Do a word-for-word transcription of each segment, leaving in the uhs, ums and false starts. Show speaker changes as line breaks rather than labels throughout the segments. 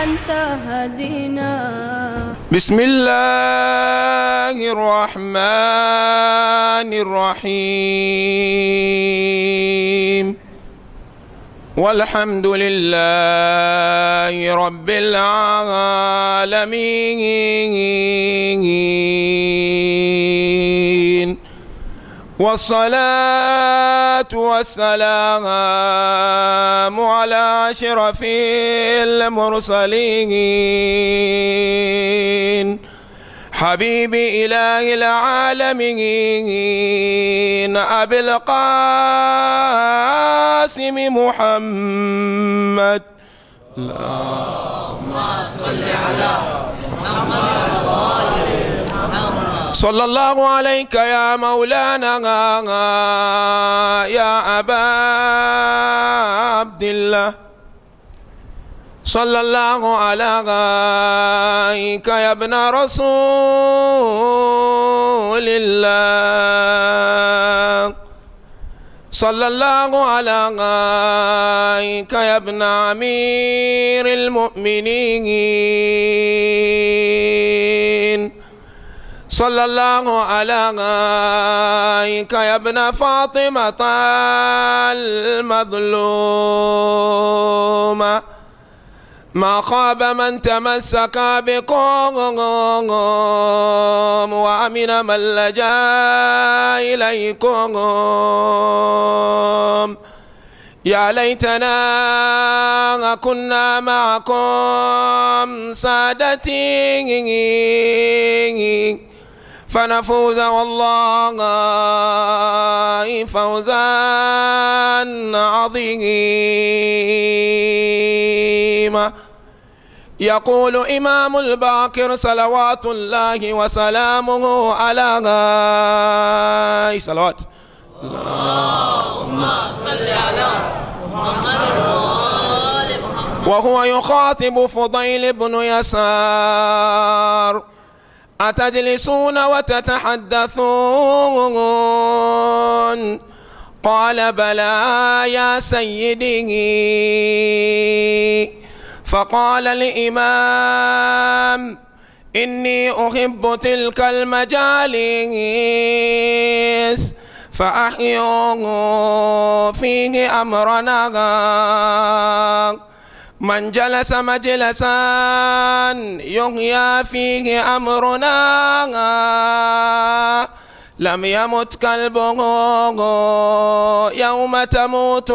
أنت هدينا.
بسم الله الرحمن الرحيم. والحمد لله رب العالمين، والصلاة والسلام على أشرف المرسلين حبيب إله العالمين أبي القاسم محمد. اللهم صل على محمد صلى الله عليك يا مولانا يا أبا عبد الله، صلى الله عليك يا ابن رسول الله، صلى الله عليك يا ابن أمير المؤمنين، صلى الله عليك يا ابن فاطمة المظلومة. ما خاب من تمسك بكم وأمن من لجأ إليكم. يا ليتنا كنا معكم سادتي فنفوز والله فوزا عظيما. يقول إمام الباقر صلوات الله وسلامه على صلوات اللهم صل على محمد وآل محمد. وهو يخاطب فضيل بن يسار: أتجلسون وتتحدثون؟ قال: بلى يا سيدي. فقال الإمام: إني أحب تلك المجالس فأحيوا فيه أمرنا. من جلس مجلسا يحيى فيه أمرنا لم يمت كلبه يوم تموت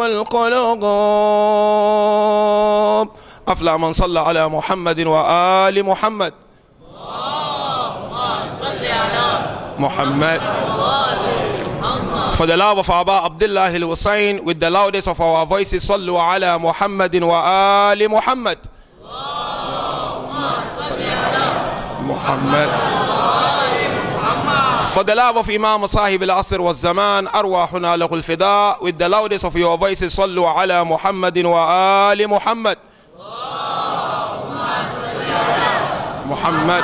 القلوب. أفلى من صلى على محمد وآل محمد. اللهم صل على محمد. For the love of Aba Abdullah al-Hussein, with the loudest of our voices, صلوا على محمد وآل محمد. اللهم صل على محمد. For the love of Imam Sahib al-Asr wal-Zaman, أرواحنا له الفداء, with the loudest of your voices, صلوا على محمد وآل محمد. Muhammad.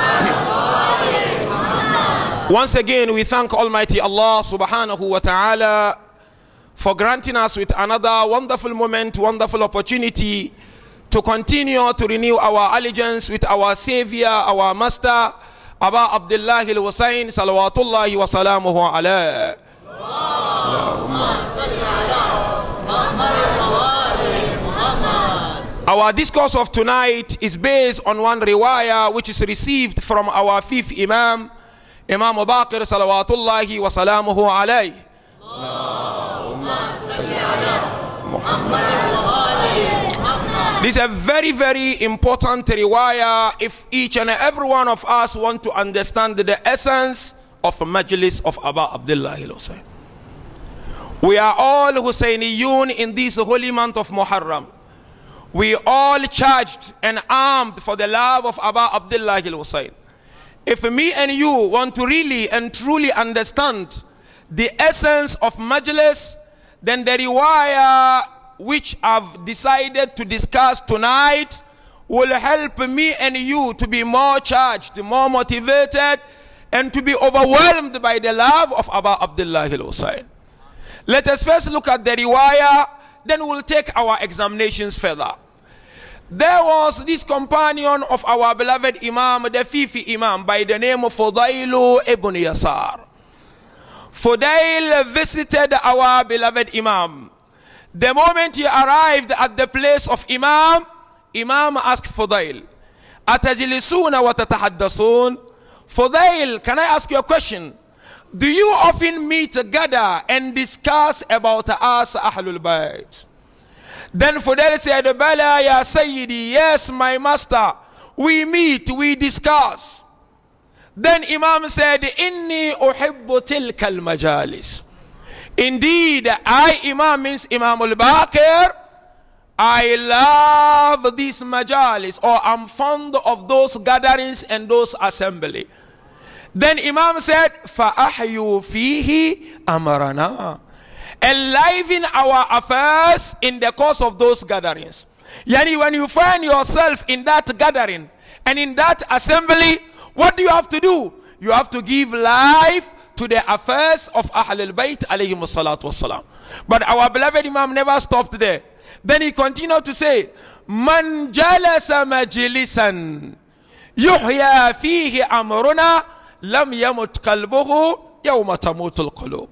Once again, we thank Almighty Allah subhanahu wa ta'ala for granting us with another wonderful moment, wonderful opportunity to continue to renew our allegiance with our Savior, our Master, Aba Abdullah al-Hussein, salawatullahi wa salamuhu alayhi. Our discourse of tonight is based on one riwayah which is received from our fifth Imam, Imam Baqir salawatullahi wa salamuhu alayhi. This is a very, very important riwayah if each and every one of us want to understand the essence of the Majlis of Aba Abdullah al-Hussein. We are all Husayniyun in this holy month of Muharram. We all charged and armed for the love of Aba Abdullah al-Hussein. If me and you want to really and truly understand the essence of Majlis, then the riwayah which I've decided to discuss tonight will help me and you to be more charged, more motivated, and to be overwhelmed by the love of Aba Abdullah al-Hussein. Let us first look at the riwayah, then we'll take our examinations further. There was this companion of our beloved Imam, the fifth Imam, by the name of Fudayl ibn Yasar. Fudayl visited our beloved Imam. The moment he arrived at the place of Imam, Imam asked Fudayl, Atajlisuna wa tatahaddasun? Fudayl, can I ask you a question? Do you often meet, gather, and discuss about us, Ahlul Bayt? Then Fudayl said, Bala ya Sayyidi, yes, my master. We meet, we discuss. Then Imam said, Inni uhibbu tilka al-majalis. Indeed, I, Imam means Imam al-Baqir, I love these majalis, or I'm fond of those gatherings and those assembly. Then Imam said, فَأَحْيُوا فِيهِ أَمَرَنَا. Enliven our affairs in the course of those gatherings. Yani, when you find yourself in that gathering and in that assembly, what do you have to do? You have to give life to the affairs of Ahlul Bayt alayhim salatu wassalam. But our beloved Imam never stopped there. Then he continued to say, Man jalasa majlisan yuhya fihi amruna lam yamut qalbuhu yawma tamutul qulub.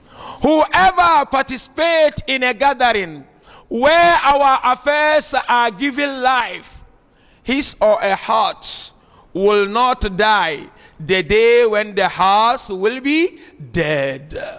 Whoever participates in a gathering where our affairs are given life, his or her heart will not die the day when the heart will be dead.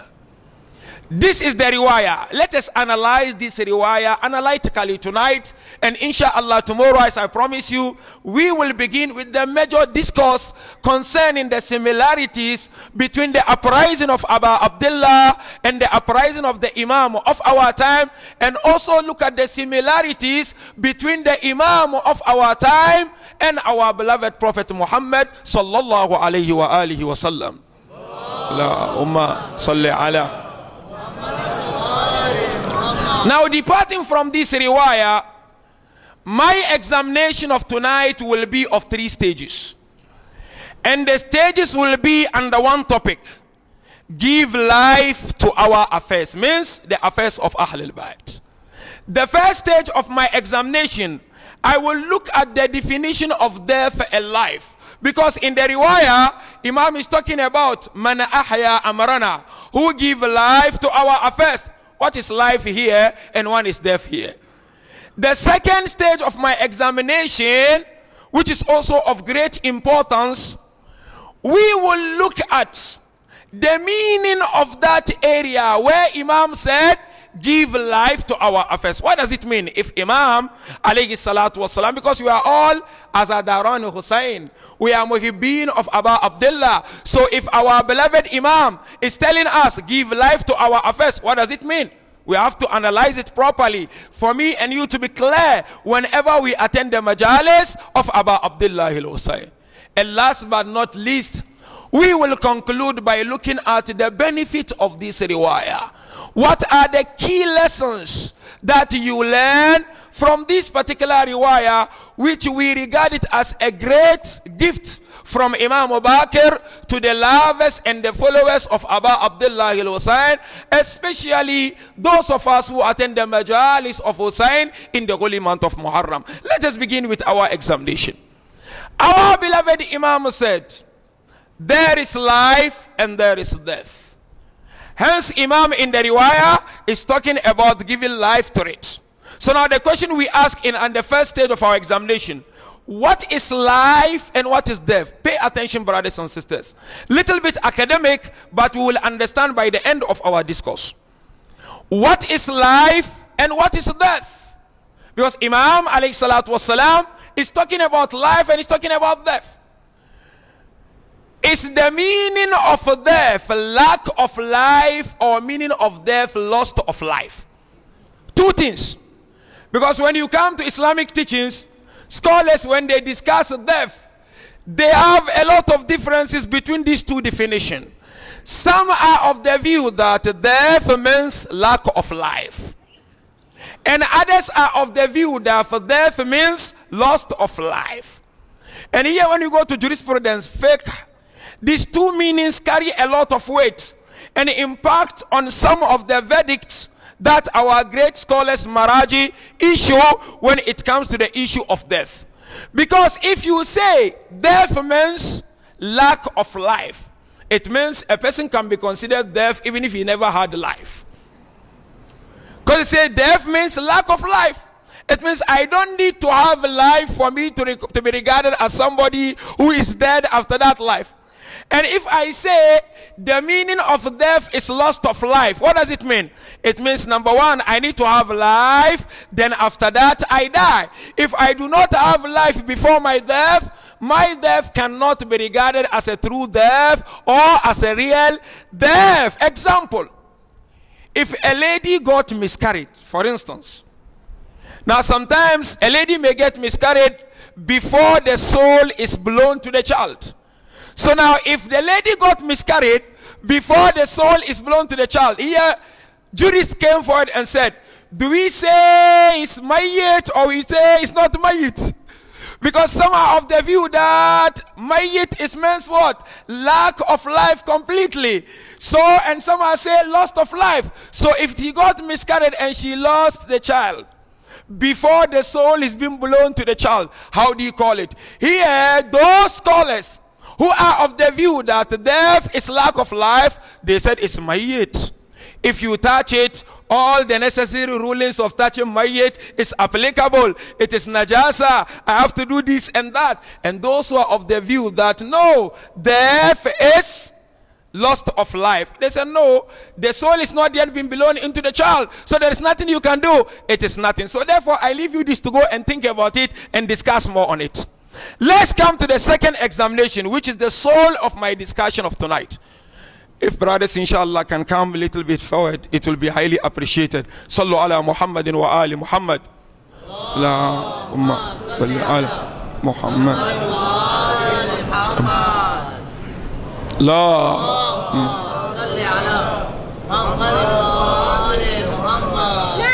This is the riwayah. Let us analyze this riwayah analytically tonight, and inshallah tomorrow, as I promise you, we will begin with the major discourse concerning the similarities between the uprising of Abu Abdullah and the uprising of the Imam of our time, and also look at the similarities between the Imam of our time and our beloved Prophet Muhammad sallallahu alayhi wa alihi wa sallam. Allahumma salli ala. Now, departing from this riwayah, my examination of tonight will be of three stages. And the stages will be under one topic. Give life to our affairs. Means the affairs of Ahlul Bayt. The first stage of my examination, I will look at the definition of death and life. Because in the riwayah, Imam is talking about Man ahya amrana, who give life to our affairs. What is life here and one is death here. The second stage of my examination, which is also of great importance, we will look at the meaning of that area where Imam said, give life to our affairs. What does it mean? If Imam, alayhi salatu wasalam, because we are all Azadaran Hussein, we are Muhibbin of Abu Abdullah. So if our beloved Imam is telling us, give life to our affairs, what does it mean? We have to analyze it properly for me and you to be clear whenever we attend the majalis of Abu Abdullah al-Hussein. And last but not least, we will conclude by looking at the benefit of this riwayah. What are the key lessons that you learn from this particular riwayah, which we regard it as a great gift from Imam Bakr to the lovers and the followers of Abu Abdullah al-Hussein, especially those of us who attend the majalis of Hussein in the holy month of Muharram. Let us begin with our examination. Our beloved Imam said, there is life and there is death. Hence, Imam in the riwayah is talking about giving life to it. So now the question we ask in on the first stage of our examination, what is life and what is death? Pay attention, brothers and sisters. Little bit academic, but we will understand by the end of our discourse. What is life and what is death? Because Imam alayhi salatu wasalam is talking about life and he's talking about death. Is the meaning of death lack of life, or meaning of death loss of life? Two things. Because when you come to Islamic teachings, scholars, when they discuss death, they have a lot of differences between these two definitions. Some are of the view that death means lack of life. And others are of the view that death means loss of life. And here when you go to jurisprudence, fiqh, these two meanings carry a lot of weight. and impact on some of the verdicts that our great scholars Maraji issue when it comes to the issue of death. Because if you say death means lack of life, it means a person can be considered deaf even if he never had life. Because you say death means lack of life. It means I don't need to have life for me to, to be regarded as somebody who is dead after that life. And if I say the meaning of death is loss of life, what does it mean? It means, number one, I need to have life, then after that I die. If I do not have life before my death, my death cannot be regarded as a true death or as a real death. Example, if a lady got miscarried, for instance. Now sometimes a lady may get miscarried before the soul is blown to the child. So now, if the lady got miscarried before the soul is blown to the child, here, jurists came forward and said, do we say it's mayyit or we say it's not mayyit? Because some are of the view that mayyit is means what? Lack of life completely. So, and some are saying loss of life. So if he got miscarried and she lost the child before the soul is being blown to the child, how do you call it? Here, those scholars who are of the view that death is lack of life, they said it's mayyit. If you touch it, all the necessary rulings of touching mayyit is applicable. It is najasa. I have to do this and that. And those who are of the view that no, death is loss of life, they said no, the soul is not yet been blown into the child, so there is nothing you can do. It is nothing. So therefore, I leave you this to go and think about it and discuss more on it. Let's come to the second examination, which is the soul of my discussion of tonight. If brothers inshallah can come a little bit forward, it will be highly appreciated. Sallu ala Muhammadin wa ali Muhammad. Allahumma salli ala Muhammad. Allahumma salli ala Muhammad wa ali Muhammad.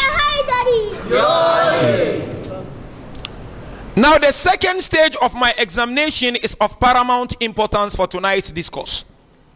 Now the second stage of my examination is of paramount importance for tonight's discourse.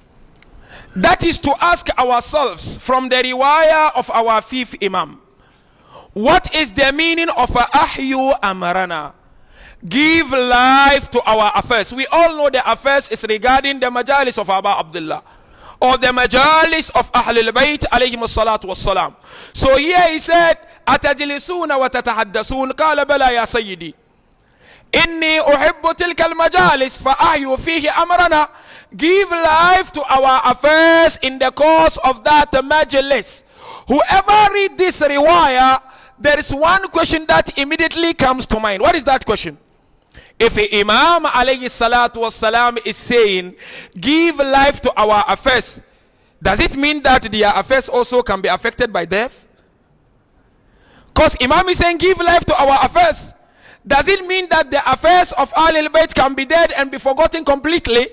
That is to ask ourselves from the riwayah of our fifth Imam, what is the meaning of ahyu amarana? Give life to our affairs. We all know the affairs is regarding the majalis of Aba Abdullah, or the majalis of Ahlul Bayt alayhim salatu wassalam. So here he said, atajlisuna wa tatahaddasun, qala bala ya sayyidi, inni uhibbu tilka al-majalis fa ahyu fihi amrana. Give life to our affairs in the course of that majlis. Whoever read this riwayah, there is one question that immediately comes to mind. What is that question? If Imam alayhi salatu wassalam is saying, give life to our affairs, does it mean that their affairs also can be affected by death? Because Imam is saying, give life to our affairs. Does it mean that the affairs of Ahlul Bayt can be dead and be forgotten completely?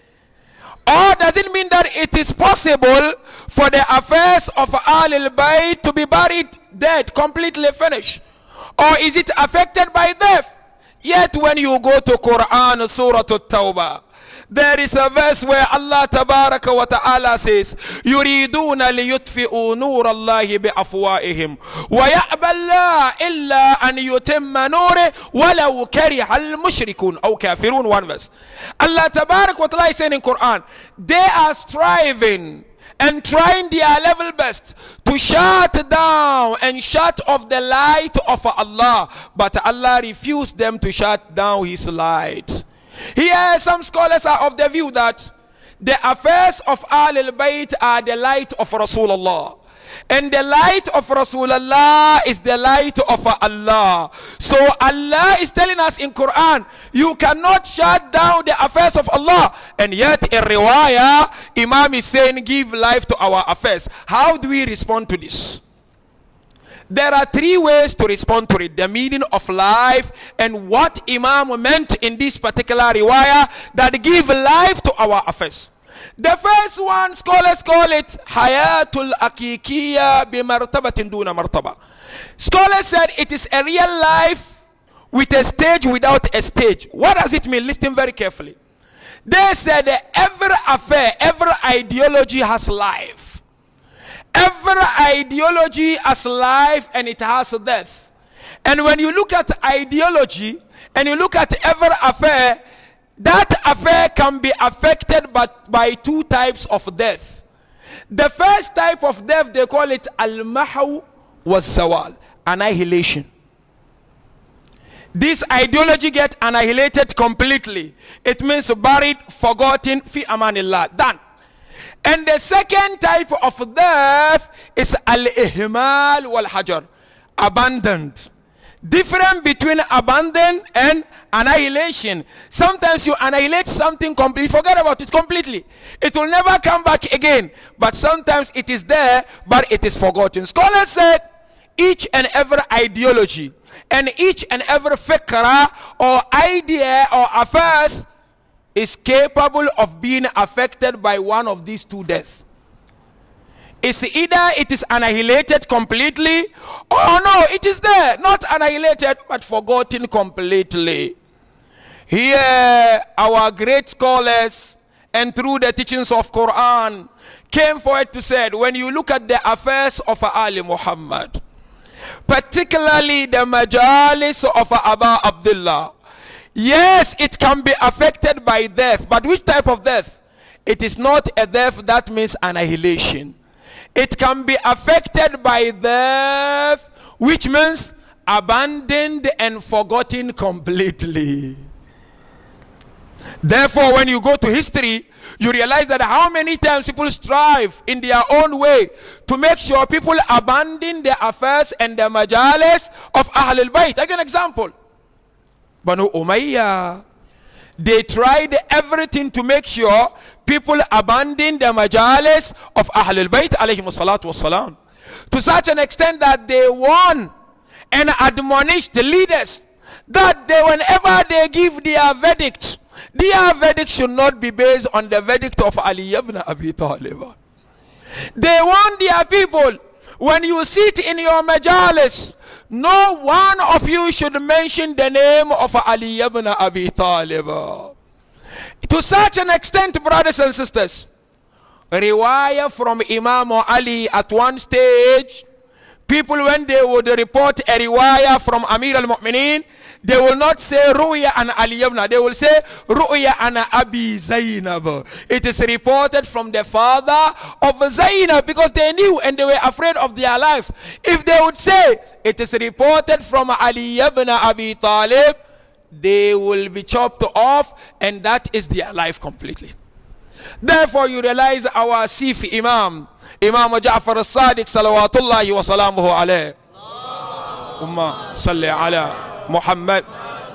Or does it mean that it is possible for the affairs of Ahlul Bayt to be buried dead, completely finished? Or is it affected by death? Yet when you go to Quran, Surah At-Tawbah, there is a verse where Allah Tabaraka wa Ta'ala says, يُرِيدُونَ لِيُطْفِئُوا نُورَ اللَّهِ بِأَفْوَائِهِمْ وَيَأْبَى اللَّهُ إِلَّا أَنْ يُتِمَّ نُورِهِ وَلَوْ كَرِهَ الْمُشْرِكُونَ أو كافرون. One verse. Allah Tabaraka wa Ta'ala is saying in Quran, they are striving and trying their level best to shut down and shut off the light of Allah, but Allah refused them to shut down His light. Here some scholars are of the view that the affairs of Ahlul Bayt are the light of Rasulullah, and the light of Rasulullah is the light of Allah. So Allah is telling us in Quran, you cannot shut down the affairs of Allah, and yet in riwayah Imam is saying, give life to our affairs. How do we respond to this? There are three ways to respond to it: the meaning of life and what Imam meant in this particular riwayah that give life to our affairs. The first one, scholars call it hayatul akikiyya bi martabatin duna martaba. Scholars said it is a real life with a stage without a stage. What does it mean? Listen very carefully. They said that every affair, every ideology has life. Every ideology has life and it has death. And when you look at ideology and you look at every affair, that affair can be affected by, by two types of death. The first type of death, they call it al-mahaw was-zawal, annihilation. This ideology get annihilated completely. It means buried, forgotten, fi amanillah, done. And the second type of death is al-ihmal wal-hajar, abandoned. Difference between abandon and annihilation. Sometimes you annihilate something completely, forget about it completely. It will never come back again. But sometimes it is there, but it is forgotten. Scholars said each and every ideology and each and every fikra or idea or affairs is capable of being affected by one of these two deaths. It's either it is annihilated completely, or no, it is there, not annihilated, but forgotten completely. Here, our great scholars, and through the teachings of Quran, came forward to say, when you look at the affairs of Ali Muhammad, particularly the majalis of Aba Abdullah, yes, it can be affected by death, but which type of death? It is not a death that means annihilation. It can be affected by death, which means abandoned and forgotten completely. Therefore, when you go to history, you realize that how many times people strive in their own way to make sure people abandon their affairs and their majalis of Ahlul Bayt. I give an example. Banu Umayyah, they tried everything to make sure people abandon the majalis of Ahlul Bayt alayhim salatu wassalam, to such an extent that they warn and admonish the leaders that they, whenever they give their verdict, their verdict should not be based on the verdict of Ali ibn Abi Talib. They warn their people, when you sit in your majalis, no one of you should mention the name of Ali ibn Abi Talib. To such an extent, brothers and sisters, riwayah from Imam Ali at one stage, people when they would report a riwayah from Amir al-Mu'mineen, they will not say Ru'ya an Ali ibn, they will say Ru'ya an Abi Zainab. It is reported from the father of Zainab, because they knew and they were afraid of their lives. If they would say it is reported from Ali ibn Abi Talib, they will be chopped off, and that is their life completely. Therefore, you realize our Sifi Imam, Imam Ja'far al-Sadiq salawatullahi wa salamuhu alayhi. Umma salli ala Muhammad.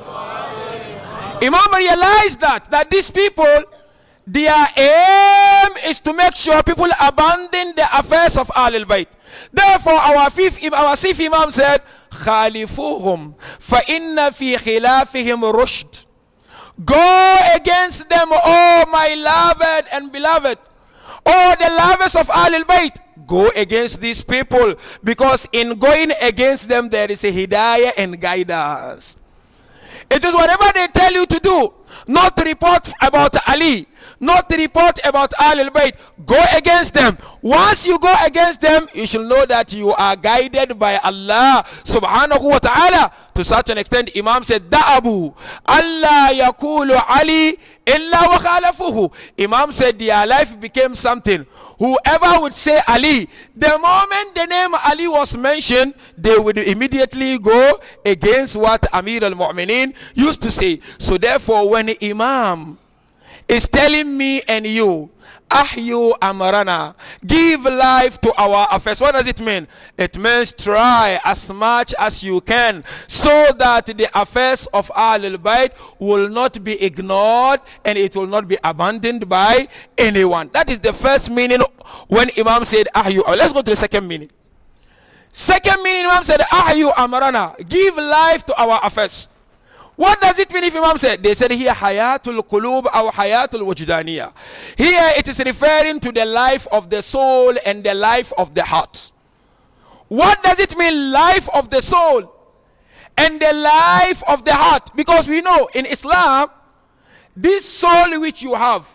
Imam realized that, that these people, their aim is to make sure people abandon the affairs of Ahlul Bayt. Therefore, our fifth, our Sif Imam said, Khalifuhum fa inna fi khilafihim rushd. Go against them, oh my loved and beloved, oh the lovers of Ahlul Bayt. Go against these people, because in going against them there is a hidayah and guidance. It is whatever they tell you to do, not to report about Ali, not to report about Ahlul Bayt. Go against them. Once you go against them, you should know that you are guided by Allah subhanahu wa ta'ala. To such an extent, Imam said, Da'abu Allah yakulu Ali illa wa khalafuhu. Imam said their life became something. Whoever would say Ali, the moment the name Ali was mentioned, they would immediately go against what Amir al-Mu'mineen used to say. So therefore, when the Imam is telling me and you, Ahyu Amarana, give life to our affairs. What does it mean? It means try as much as you can so that the affairs of Ahlul Bayt will not be ignored and it will not be abandoned by anyone. That is the first meaning when Imam said Ahyu. Let's go to the second meaning. Second meaning, Imam said Ahyu Amarana, give life to our affairs. What does it mean if Imam said? They said here Hayatul Qulub or Hayatul Wujdaniyah. Here it is referring to the life of the soul and the life of the heart. What does it mean, life of the soul and the life of the heart? Because we know in Islam, this soul which you have,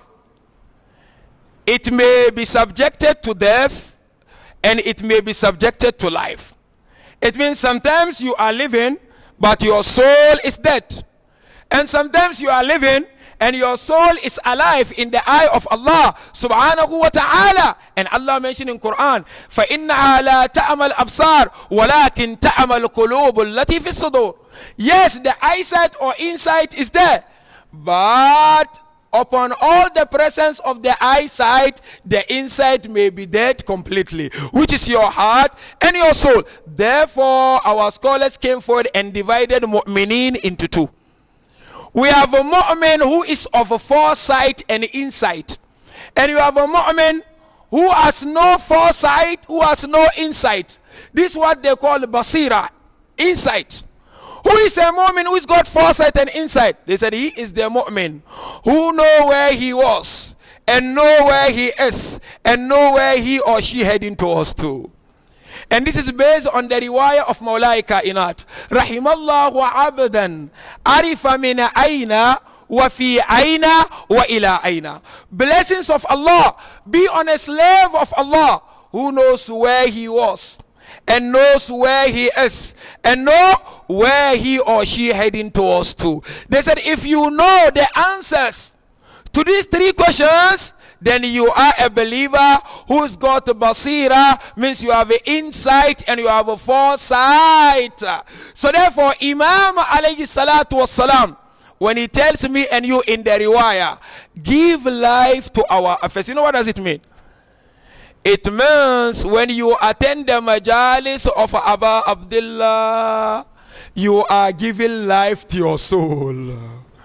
it may be subjected to death and it may be subjected to life. It means sometimes you are living, but your soul is dead. And sometimes you are living and your soul is alive in the eye of Allah subhanahu wa ta'ala. And Allah mentioned in Quran, فَإِنَّهَا لَا تَعْمَى الْأَبْصَارِ وَلَكِنْ تَعْمَى الْقُلُوبُ الَّتِي فِي الصُّدُورِ. Yes, the eyesight or insight is there, but upon all the presence of the eyesight, the insight may be dead completely, which is your heart and your soul. Therefore, our scholars came forward and divided mu'mineen into two. We have a mu'min who is of a foresight and insight. And you have a mu'min who has no foresight, who has no insight. This is what they call basira, insight. Who is a mu'min who's got foresight and insight? They said he is the mu'min who know where he was and know where he is and know where he or she heading towards to. And this is based on the riwayah of Mawlai Kainat. Rahimallahu abdan arifa min ayna wa fi ayna wa ila ayna. Blessings of Allah be on a slave of Allah who knows where he was and knows where he is and know where he or she heading towards to. They said if you know the answers to these three questions, then you are a believer who's got a basira, means you have an insight and you have a foresight. So therefore, Imam alayhi salatu wassalam, when he tells me and you in the riwayah, give life to our affairs, you know what does it mean? It means when you attend the majalis of Aba Abdullah, you are giving life to your soul.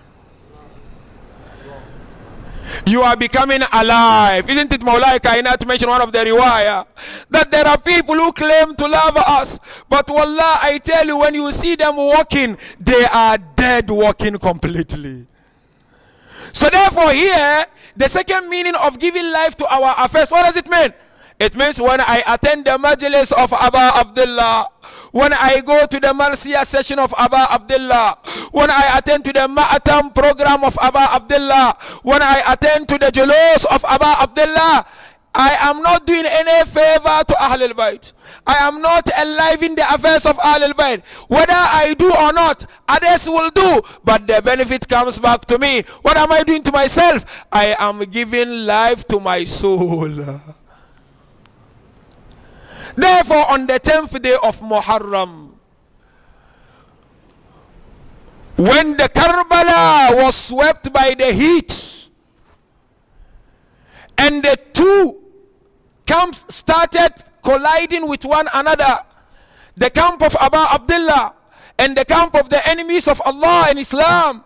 You are becoming alive. Isn't it Mawlai Kainat mentioned one of the riwayah that there are people who claim to love us, but wallah, I tell you, when you see them walking, they are dead walking completely. So therefore here, the second meaning of giving life to our affairs, what does it mean? It means when I attend the majlis of Aba Abdullah, when I go to the Marsiya session of Aba Abdullah, when I attend to the Ma'atam program of Aba Abdullah, when I attend to the Julus of Aba Abdullah, I am not doing any favor to Ahlul Bayt. I am not enlivening the affairs of Ahlul Bayt. Whether I do or not, others will do, but the benefit comes back to me. What am I doing to myself? I am giving life to my soul. Therefore, on the tenth day of Muharram, when the Karbala was swept by the heat, and the two camps started colliding with one another, the camp of Aba Abdullah and the camp of the enemies of Allah and Islam,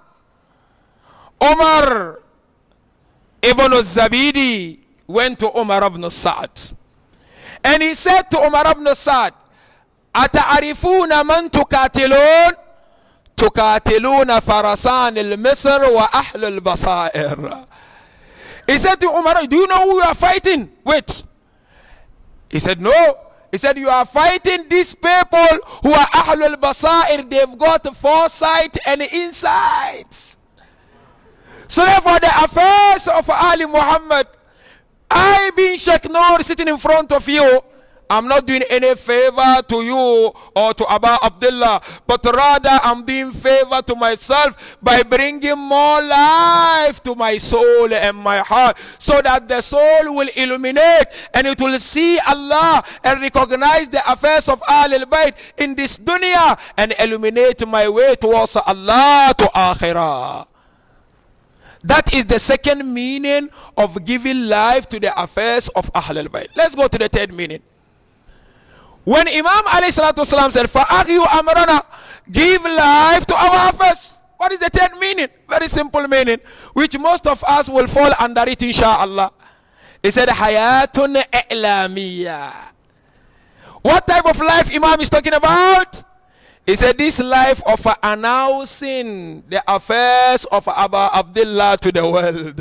Umar ibn al-Zabidi went to Umar ibn Sa'd. And he said to Umar ibn Sa'd, Ata'arifuna man tukatilun? Tukatiluna farasan al-Misr wa ahl al-Basair. He said to Umar, do you know who you are fighting with? He said, no. He said, you are fighting these people who are ahl al-Basair. They've got foresight and insight. So therefore the affairs of Ali Muhammad, I being Sheikh Noor sitting in front of you, I'm not doing any favor to you or to Aba Abdullah, but rather I'm doing favor to myself by bringing more life to my soul and my heart, so that the soul will illuminate and it will see Allah and recognize the affairs of Ahlul Bayt in this dunya and illuminate my way towards Allah to Akhirah. That is the second meaning of giving life to the affairs of Ahlul Bayt. Let's go to the third meaning. When Imam alayhi salatu wasalam said, Fa'aqiyu amrana, give life to our affairs. What is the third meaning? Very simple meaning, which most of us will fall under it, inshallah. He said, Hayatun i'lamiyya. What type of life Imam is talking about? He said, this life of uh, announcing the affairs of Aba Abdullah to the world.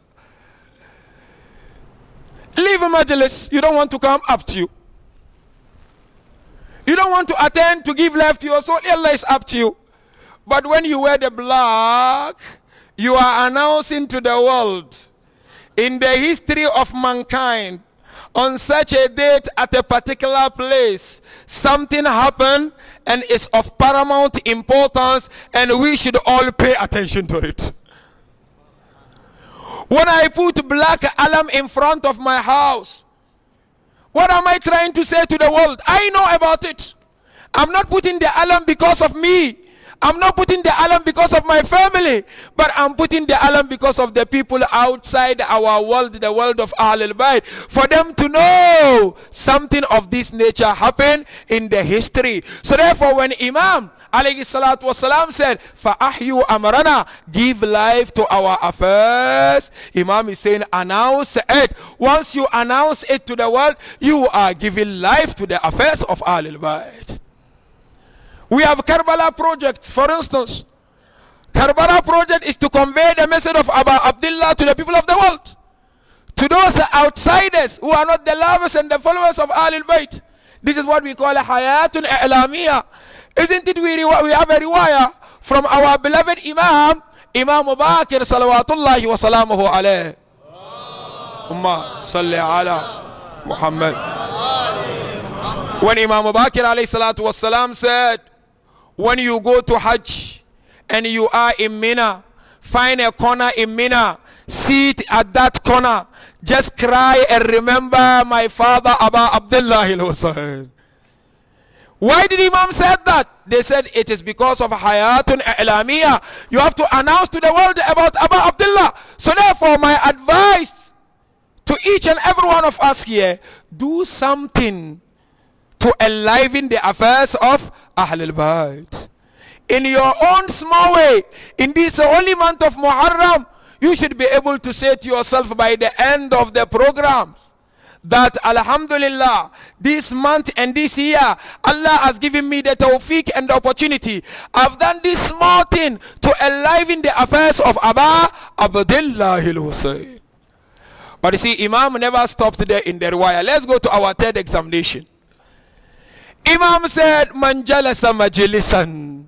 Leave a majlis. You don't want to come, up to you. You don't want to attend to give life to your soul, Allah is up to you. But when you wear the black, you are announcing to the world, in the history of mankind, on such a date at a particular place, something happened and is of paramount importance, and we should all pay attention to it. When I put black alarm in front of my house, what am I trying to say to the world? I know about it. I'm not putting the alarm because of me. I'm not putting the alarm because of my family, but I'm putting the alarm because of the people outside our world, the world of Ahlul Bayt, for them to know something of this nature happened in the history. So therefore, when Imam alayhi salatu wasalam said, "Fa'ahyu amrana," give life to our affairs, Imam is saying, announce it. Once you announce it to the world, you are giving life to the affairs of Ahlul Bayt. We have Karbala projects, for instance. Karbala project is to convey the message of Abu Abdullah to the people of the world. To those outsiders who are not the lovers and the followers of Ahlul Bayt. This is what we call a hayatun i'lamiyah. Isn't it we, we have a riwayah from our beloved Imam, Imam Bakir salawatullahi wa salamuhu alayhi. Umma salli ala Muhammad. When Imam Bakir alayhi salatu wa salam said, when you go to Hajj and you are in Mina, find a corner in Mina, sit at that corner, just cry and remember my father Abu Abdullah al-Husayn. Why did Imam say that? They said it is because of hayatun i'lamiyah. You have to announce to the world about Abu Abdullah. So therefore, my advice to each and every one of us here, do something to enliven the affairs of Ahlul Bayt. In your own small way, in this holy month of Muharram, you should be able to say to yourself by the end of the program that Alhamdulillah, this month and this year, Allah has given me the tawfiq and the opportunity. I've done this small thing to enliven the affairs of Abu Abdullah al-Husayn. But you see, Imam never stopped there in the riwayah. Let's go to our third examination. Imam said, "Man jalasa majlisan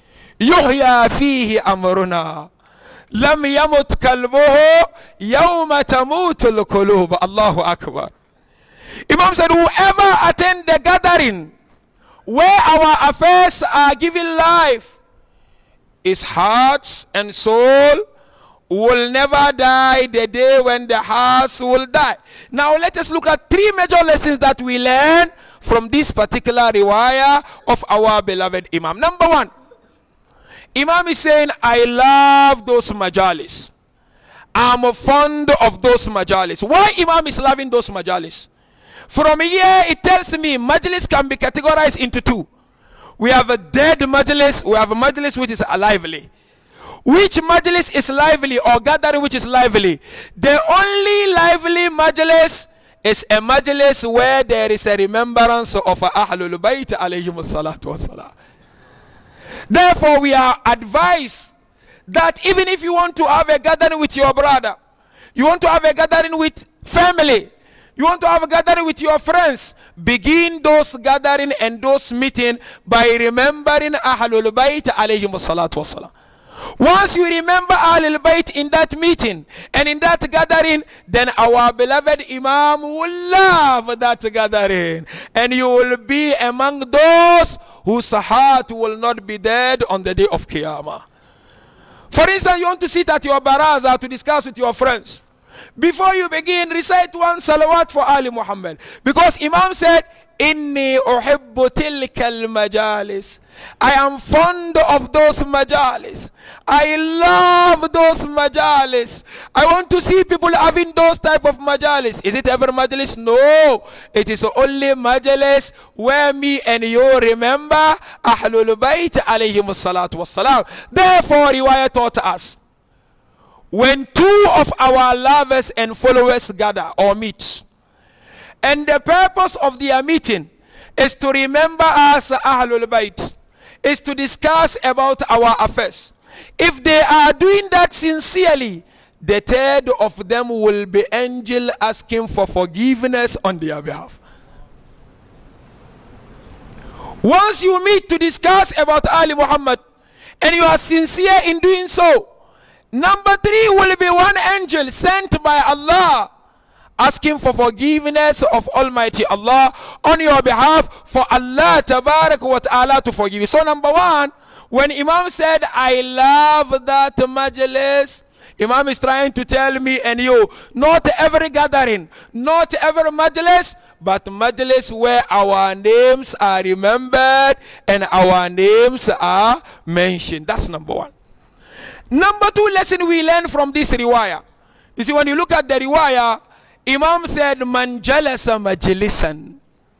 yuhya fihi amruna lam yamut kalbuhu yawma tamutul qulub." Allahu Akbar. Imam said, whoever attend the gathering where our affairs are given life, his heart and soul will never die the day when the hearts will die. Now let us look at three major lessons that we learn from this particular riwayah of our beloved Imam. Number one, Imam is saying, I love those majalis. I'm fond of those majalis. Why Imam is loving those majalis? From here, it tells me majlis can be categorized into two. We have a dead majlis, we have a majlis which is lively. Which majlis is lively or gathering which is lively? The only lively majlis is a majlis where there is a remembrance of Ahlul Bayt alayhim salatu wassalam. Therefore, we are advised that even if you want to have a gathering with your brother, you want to have a gathering with family, you want to have a gathering with your friends, begin those gathering and those meeting by remembering Ahlul Bayt alayhim salatu wassalam. Once you remember Ahlul Bayt in that meeting and in that gathering, then our beloved Imam will love that gathering, and you will be among those whose heart will not be dead on the day of Qiyamah. For instance, you want to sit at your baraza to discuss with your friends. Before you begin, recite one salawat for Ali Muhammad, because Imam said, Inni uhibbu tilka al-majalis. I am fond of those majalis. I love those majalis. I want to see people having those type of majalis. Is it ever majalis? No. It is only majalis where me and you remember Ahlul Bayt alayhim salatu wassalam. Therefore, riwayah taught us, when two of our lovers and followers gather or meet, and the purpose of their meeting is to remember us Ahlul Bayt, is to discuss about our affairs. If they are doing that sincerely, the third of them will be angel asking for forgiveness on their behalf. Once you meet to discuss about Ali Muhammad and you are sincere in doing so, Number three will be one angel sent by Allah, asking for forgiveness of Almighty Allah on your behalf, for Allah tabarak wa ta'ala to forgive you. So number one, when Imam said, I love that majlis, Imam is trying to tell me and you, not every gathering, not every majlis, but majlis where our names are remembered and our names are mentioned. That's number one. Number two lesson we learn from this riwayah. You see, when you look at the riwayah, Imam said, Man jalasa majlisan.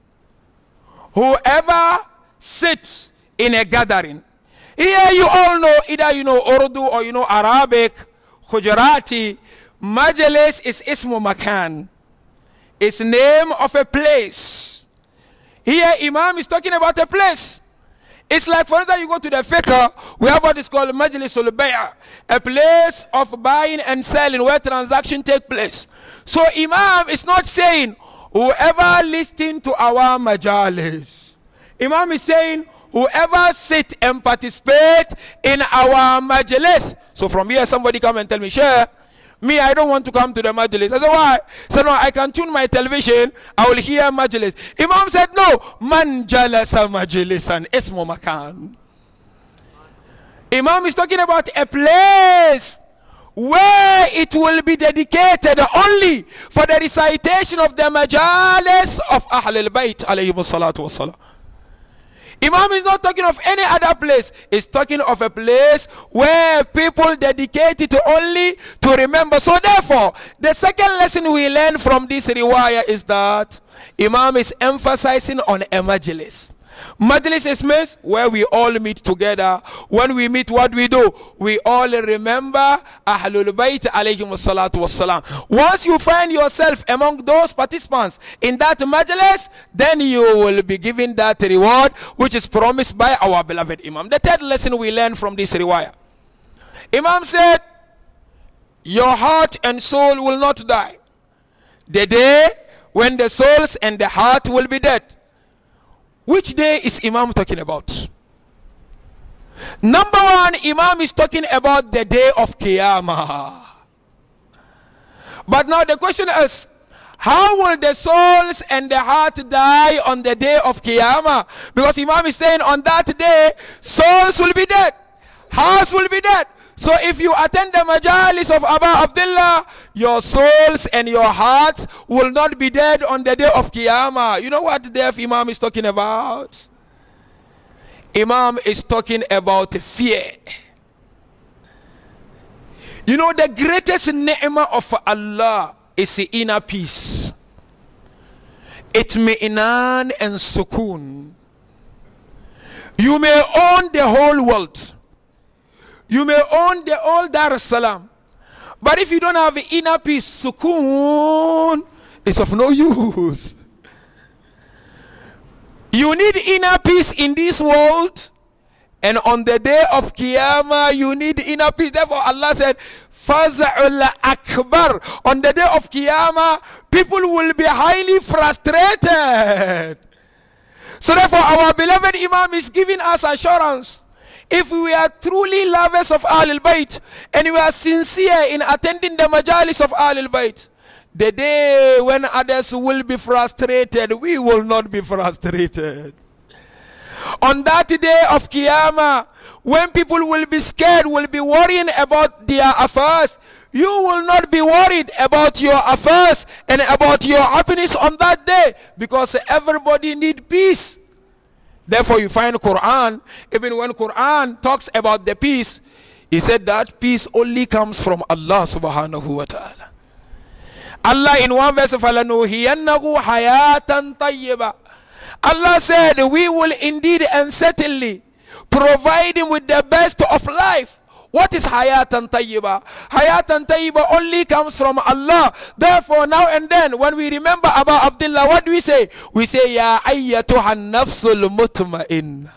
Whoever sits in a gathering. Here you all know, either you know Urdu or you know Arabic, Gujarati. Majlis is ismu makan. It's name of a place. Here Imam is talking about a place. It's like, for example, you go to the fiqh, we have what is called Majlisul Bay'ah, a place of buying and selling where transaction take place. So Imam is not saying, whoever listen to our majalis. Imam is saying, whoever sit and participate in our majlis. So from here, somebody come and tell me, Sheikh, me, I don't want to come to the majlis. I said, why? So no, I can tune my television, I will hear majlis. Imam said, no, man jalasa majlisan ismu makan. Imam is talking about a place where it will be dedicated only for the recitation of the majalis of Ahlul Bayt alayhi salatu wassalam. Imam is not talking of any other place. He's talking of a place where people dedicate it only to remember. So therefore, the second lesson we learn from this riwayah is that Imam is emphasizing on a majlis. Majlis is means where we all meet together. When we meet, what we do? We all remember Ahlul Bayt alayhim salatu wassalam. Once you find yourself among those participants in that majlis, then you will be given that reward which is promised by our beloved Imam. The third lesson we learn from this riwayah. Imam said, your heart and soul will not die. The day when the souls and the heart will be dead. Which day is Imam talking about? Number one, Imam is talking about the day of Qiyamah. But now the question is, how will the souls and the heart die on the day of Qiyamah? Because Imam is saying on that day, souls will be dead, hearts will be dead. So if you attend the majalis of Abu Abdullah, your souls and your hearts will not be dead on the day of Qiyamah. You know what the day of Imam is talking about? Imam is talking about fear. You know, the greatest ni'mah of Allah is the inner peace. Itmi'inan and sukoon. You may own the whole world. You may own the old Dar es Salaam. But if you don't have inner peace, sukoon, it's of no use. You need inner peace in this world. And on the day of Qiyamah, you need inner peace. Therefore, Allah said, Faza'ul Akbar. On the day of Qiyamah, people will be highly frustrated. So therefore, our beloved Imam is giving us assurance. If we are truly lovers of Ahlul Bayt and we are sincere in attending the majalis of Ahlul Bayt, the day when others will be frustrated, we will not be frustrated. On that day of Qiyamah, when people will be scared, will be worrying about their affairs, you will not be worried about your affairs and about your happiness on that day, because everybody needs peace. Therefore, you find Quran, even when Quran talks about the peace, he said that peace only comes from Allah subhanahu wa ta'ala. Allah in one verse, فَلَنُوهِيَنَّهُ حَيَاةً طَيِّبًا. Allah said, we will indeed and certainly provide him with the best of life. What is hayatan tayyiba? Hayatan tayyiba only comes from Allah. Therefore, now and then, when we remember Abu Abdullah, what do we say? We say, Ya ayyatuhan nafsul mutma'inna,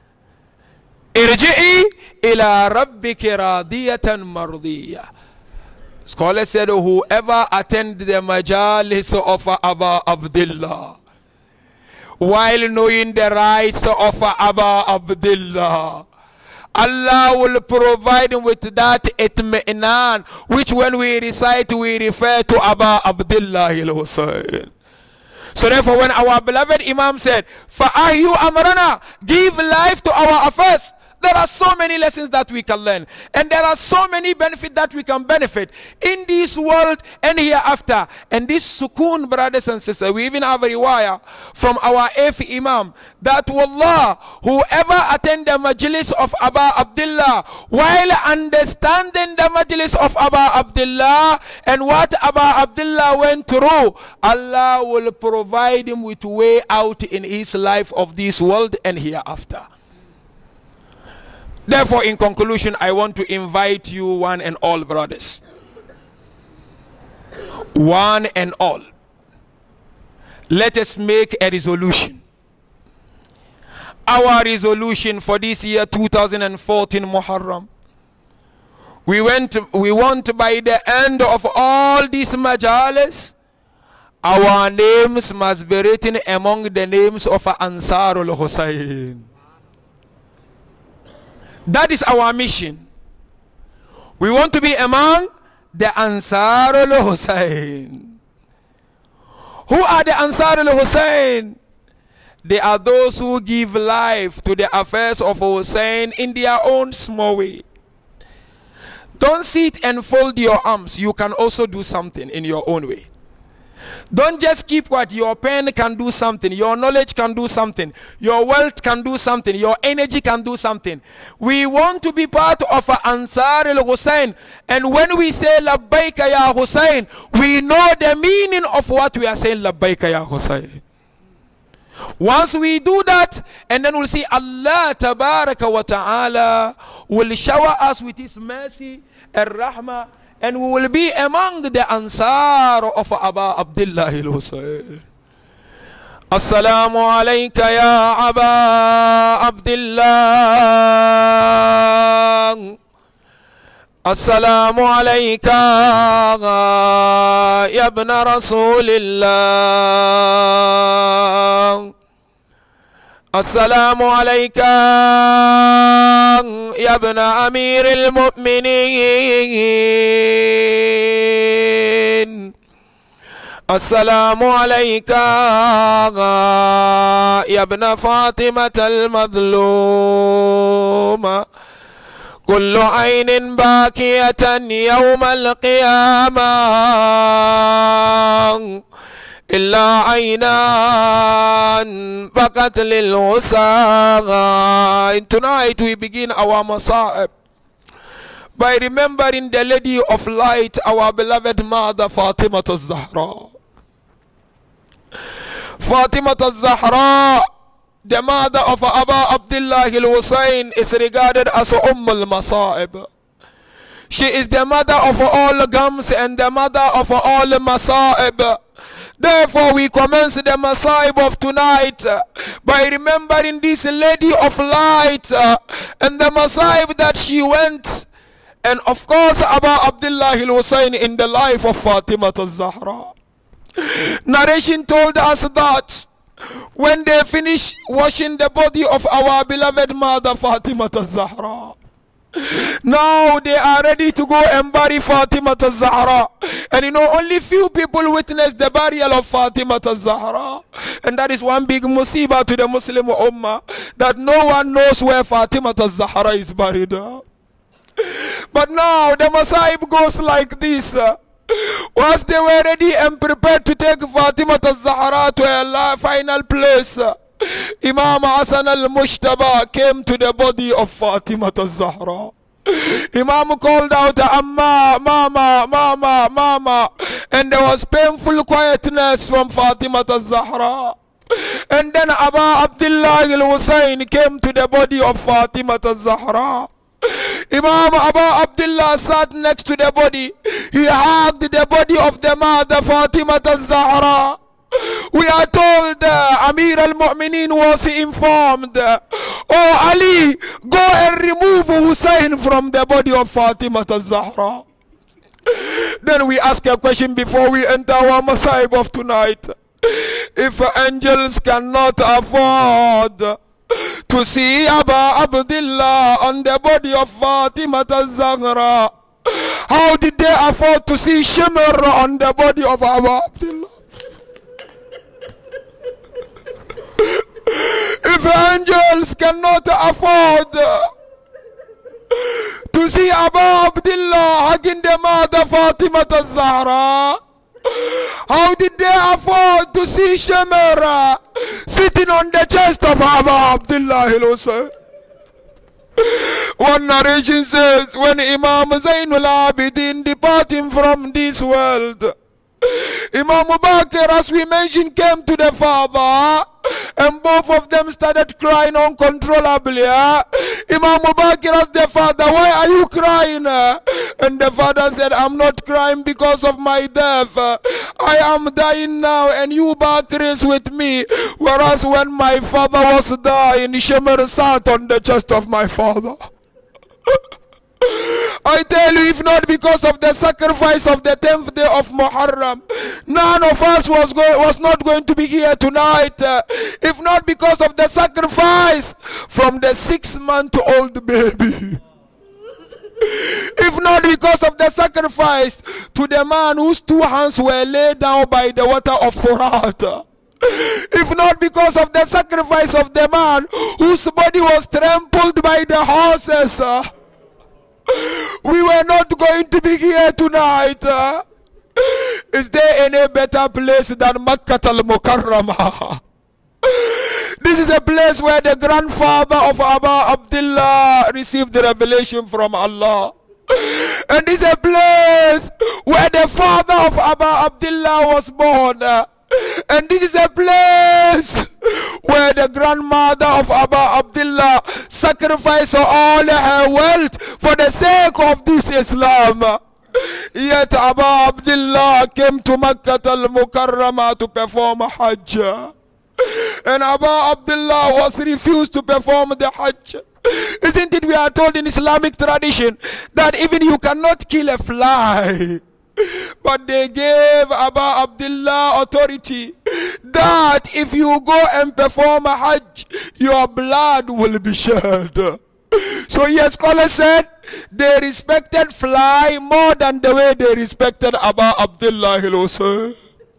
irji'i ila rabbiki radiyatan mardiyya. Scholars said, whoever attend the majalis of Abu Abdullah, while knowing the rights of Abu Abdullah, Allah will provide him with that itmi'nan, which when we recite, we refer to Aba Abdullah al-Husayn. So therefore, when our beloved Imam said, Fa'ahyu amrana, give life to our affairs, there are so many lessons that we can learn. And there are so many benefits that we can benefit in this world and hereafter. And this sukoon, brothers and sisters, we even have a riwayah from our eighth Imam that wallah, whoever attend the majlis of Aba Abdullah while understanding the majlis of Aba Abdullah and what Aba Abdullah went through, Allah will provide him with way out in his life of this world and hereafter. Therefore, in conclusion, I want to invite you, one and all, brothers, one and all, let us make a resolution. Our resolution for this year two thousand fourteen Muharram, we went we want by the end of all these majalis, our names must be written among the names of Ansarul Husayn. That is our mission. We want to be among the Ansarul Husayn. Who are the Ansarul Husayn? They are those who give life to the affairs of Husayn in their own small way. Don't sit and fold your arms. You can also do something in your own way. Don't just keep what your pen can do something, your knowledge can do something, your wealth can do something, your energy can do something. We want to be part of Ansar al-Husayn, and when we say Labbaika ya Husayn, we know the meaning of what we are saying, Labbaika ya Husayn. Once we do that, and then we'll see Allah Tabaraka wa Ta'ala will shower us with his mercy and rahmah, and we will be among the Ansar of Aba Abdullah al-Husayn. Assalamu alayka ya Aba Abdullah. Assalamu alayka ya ibn Rasulillah. Assalamu alayka ya ibn Amir al-Mu'minin. Assalamu alayka ya ibn Fatimah al-Madhluma. كل عين باكية يوم القيامة إلا عينان بكت للغساء. Tonight we begin our masa'ib by remembering the lady of light, our beloved mother Fatima al-Zahra. Fatima al-Zahra, the mother of Aba Abdullah al-Husayn, is regarded as Umm al-Masa'ib. She is the mother of all gums and the mother of all Masa'ib. Therefore, we commence the Masa'ib of tonight by remembering this lady of light and the Masa'ib that she went. And of course, Aba Abdullah al-Husayn in the life of Fatima al-Zahra. Narration told us that when they finished washing the body of our beloved mother Fatima al-Zahra, now they are ready to go and bury Fatima al-Zahra. And you know, only few people witnessed the burial of Fatima al-Zahra. And that is one big musibah to the Muslim Ummah, that no one knows where Fatima al-Zahra is buried. But now the Masa'ib goes like this. Once they were ready and prepared to take Fatima al-Zahra to her final place, Imam Hassan al-Mushtaba came to the body of Fatima al-Zahra. Imam called out, Amma, Mama, Mama, Mama, and there was painful quietness from Fatima al-Zahra. And then Aba Abdullah al-Husayn came to the body of Fatima al-Zahra. Imam Aba Abdullah sat next to the body. He hugged the body of the mother Fatima al-Zahra. We are told uh, Amir al-Mu'minin was informed, Oh Ali, go and remove Hussein from the body of Fatima al-Zahra. Then we ask a question before we enter our Masa'ib of tonight. If angels cannot afford to see Abu Abdullah on the body of Fatima al-Zahra? How did they afford to see shimmer on the body of Abu Abdullah? If angels cannot afford to see Abu Abdullah hugging the mother Fatima al-Zahra, how did they afford to see Shamara sitting on the chest of Abu Abdullah al-Husayn? One narration says, when Imam Zainul Abidin departing from this world, Imam Bakr, as we mentioned, came to the father, and both of them started crying uncontrollably. Imam Bakr asked the father, why are you crying? And the father said, I'm not crying because of my death. I am dying now, and you, Bakr, is with me. Whereas when my father was dying, Shimr sat on the chest of my father. I tell you, if not because of the sacrifice of the tenth day of Muharram, none of us was going, was not going to be here tonight. Uh, if not because of the sacrifice from the six-month-old baby. If not because of the sacrifice to the man whose two hands were laid down by the water of Furat. If not because of the sacrifice of the man whose body was trampled by the horses. Uh, We were not going to be here tonight. Uh, is there any better place than Makkah al-Mukarramah? This is a place where the grandfather of Abu Abdullah received the revelation from Allah. And this is a place where the father of Abu Abdullah was born. And this is a place where the grandmother of Abu Abdullah sacrificed all her wealth for the sake of this Islam. Yet Abu Abdullah came to Makkah al-Mukarramah to perform Hajj. And Abu Abdullah was refused to perform the Hajj. Isn't it we are told in Islamic tradition that even you cannot kill a fly? But they gave Abu Abdullah authority that if you go and perform a Hajj, your blood will be shed. So yes, scholar said they respected fly more than the way they respected Abu Abdullah al-Husayn.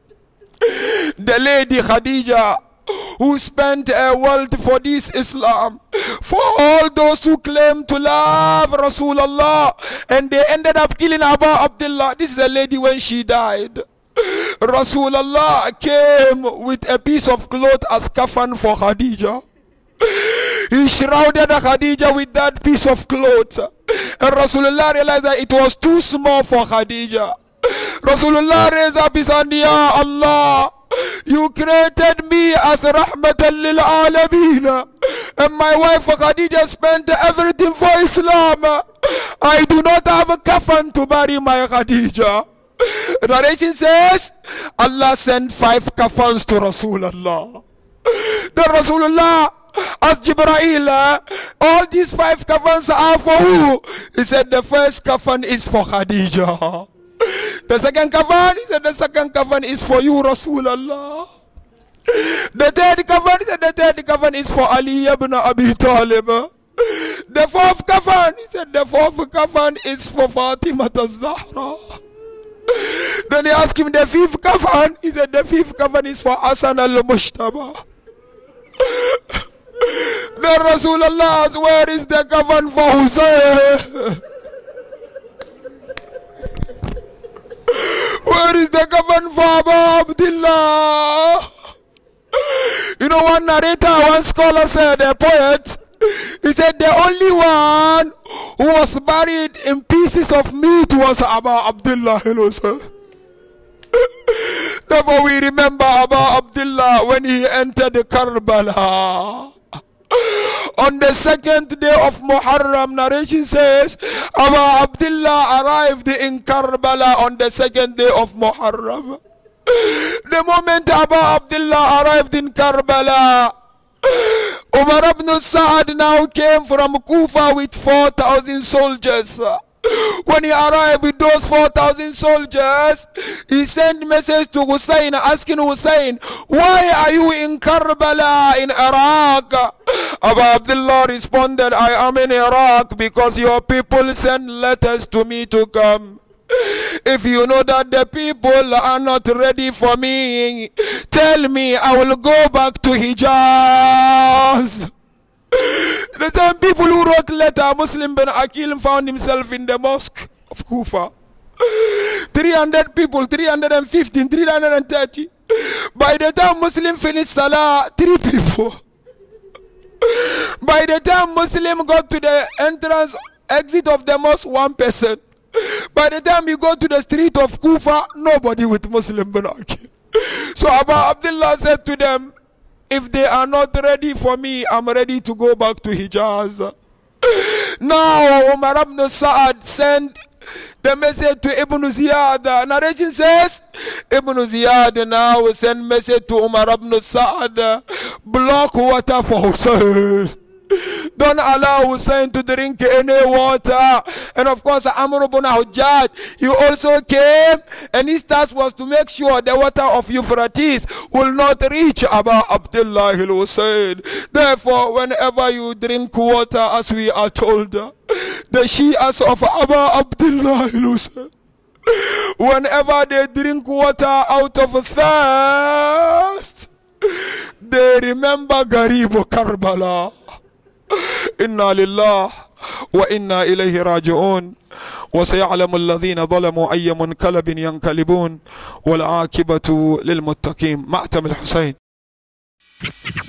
The lady Khadija, who spent her wealth for this Islam, for all those who claim to love Rasulullah, and they ended up killing Abu Abdullah. This is a lady when she died. Rasulullah came with a piece of cloth as kafan for Khadija. He shrouded Khadija with that piece of cloth. And Rasulullah realized that it was too small for Khadija. Rasulullah raised up his hand, Ya Allah, you created me as rahmatan lil alameen, and my wife Khadija spent everything for Islam. I do not have a kafan to bury my Khadija. Narration says Allah sent five kafans to Rasulullah. The Rasulullah asked Jibreel, all these five kafans are for who? He said the first kafan is for Khadija. The second kafan, he said the second kafan is for you, Rasulullah. The third kafan, he said the third kafan is for Ali ibn Abi Talib. The fourth kafan, he said the fourth kafan is for Fatima al-Zahra. Then he asked him the fifth kafan, he said the fifth kafan is for Hasan al-Mushtaba. Then Rasulullah asked, where is the kafan for Hussein? Where is the kafan for Abu Abdullah? You know, one narrator, one scholar said, a poet, he said the only one who was buried in pieces of meat was Abu Abdullah. Therefore we remember Abu Abdullah when he entered Karbala. On the second day of Muharram, narration says, Abu Abdullah arrived in Karbala on the second day of Muharram. The moment Abu Abdullah arrived in Karbala, Umar ibn Sa'ad now came from Kufa with four thousand soldiers. When he arrived with those four thousand soldiers, he sent message to Hussein asking Hussein, why are you in Karbala in Iraq? Abu Abdullah responded, I am in Iraq because your people sent letters to me to come. If you know that the people are not ready for me, tell me, I will go back to Hijaz. The same people who wrote letter, Muslim bin Aqil found himself in the mosque of Kufa. three hundred people, three hundred fifteen, three hundred thirty. By the time Muslim finished Salah, three people. By the time Muslim got to the entrance, exit of the mosque, one person. By the time you go to the street of Kufa, nobody with Muslim bin Aqil. So Abu Abdullah said to them, if they are not ready for me, I'm ready to go back to Hijaz. Now Umar ibn Sa'ad sent the message to Ibn Ziyad. Narration says, Ibn Ziyad now send message to Umar ibn Sa'ad, block water for Hussein. Don't allow Hussein to drink any water. And of course, Amr ibn Hujjaj, he also came, and his task was to make sure the water of Euphrates will not reach Abu Abdullah al-Hussein. Therefore, whenever you drink water, as we are told, the Shias of Abu Abdullah al-Hussein, whenever they drink water out of thirst, they remember Garibu Karbala. إنا لله وإنا إليه راجعون وسيعلم الذين ظلموا أي منقلب ينقلبون والعاقبة للمتقين. مأتم الحسين.